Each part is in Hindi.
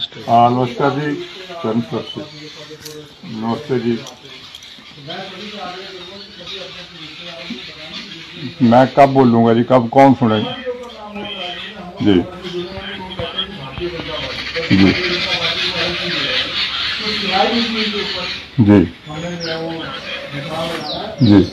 हाँ नमस्कार जी, चरण से नमस्ते जी। मैं कब बोलूँगा जी, कब कौन सुनेगा जी जी जी जी।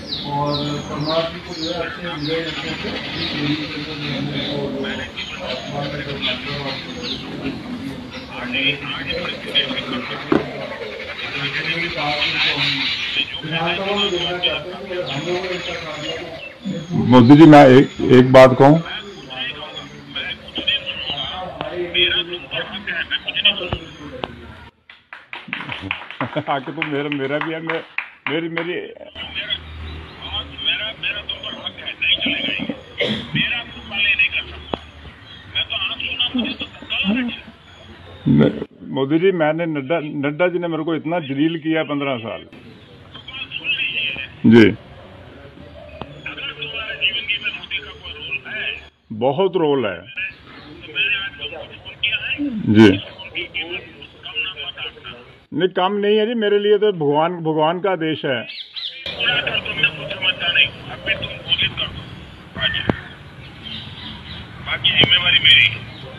मोदी जी मैं एक बात कहूँ। आके तो मेरा भी है, मेरी मेरी मेरा तुम पर हक है, नहीं चलेगा ये। मेरा तुम वाले नहीं कर सकता। मैं तो आंख सुना, मुझे तो धक्का लगा। मोदी जी मैंने नड्डा जी ने मेरे को इतना जलील किया 15 साल। तो बात सुन लीजिए जी। अगर तुम्हारे जीवन में मोदी का कोई रोल है, बहुत रोल है। तो मैंने आज बहुत फोन किया है जी। उनकी कीमत कम ना मत आंकना। नहीं कम नहीं है जी, मेरे लिए तो भगवान का आदेश है। पूरा कर दो, मैं कुछ समझता नहीं, अब भी तुम घोषित कर दो आज, बाकी जिम्मेवारी मेरी।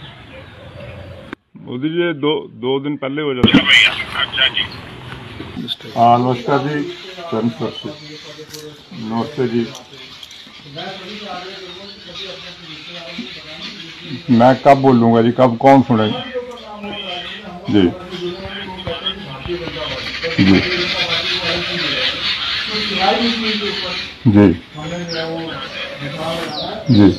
मोदी जी दो दिन पहले हो जाता। भैया अच्छा जी। हाँ नमस्कार जी, चरण से नमस्ते जी। मैं कब बोलूँगा जी, कब कौन सुनेगा जी जी जी जी।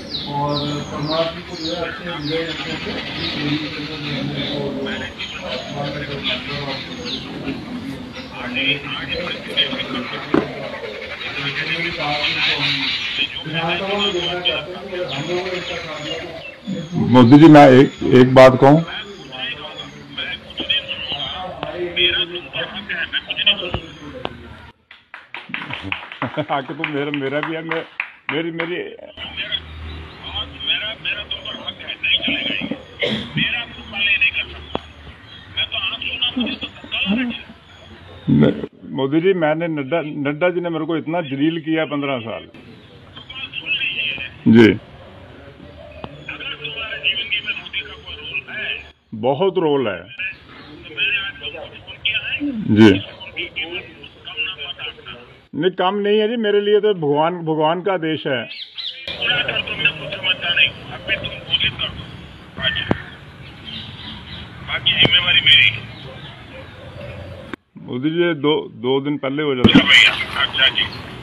मोदी जी मैं एक बात कहूँ। आके तो मेरा भी है, मेरी मेरा तुम पर हक है, नहीं चलेगा ये। मेरा तुम वाले नहीं कर सकता। मैं तो आंख सुना, मुझे तो धक्का लगा। मोदी जी मैंने नड्डा जी ने मेरे को इतना जलील किया 15 साल। तो बात सुन लीजिए जी। अगर तुम्हारे जीवन में मोदी का कोई रोल है, बहुत रोल है। तो मैंने आज बहुत फोन किया है जी। उनकी कीमत कम ना मत आंकना। नहीं कम नहीं है जी, मेरे लिए तो भगवान का आदेश है। पूरा कर दो, मैं कुछ समझता नहीं, अब भी तुम घोषित कर दो आज, बाकी जिम्मेवारी मेरी। मोदी जी दो दिन पहले हो जाता। भैया अच्छा जी।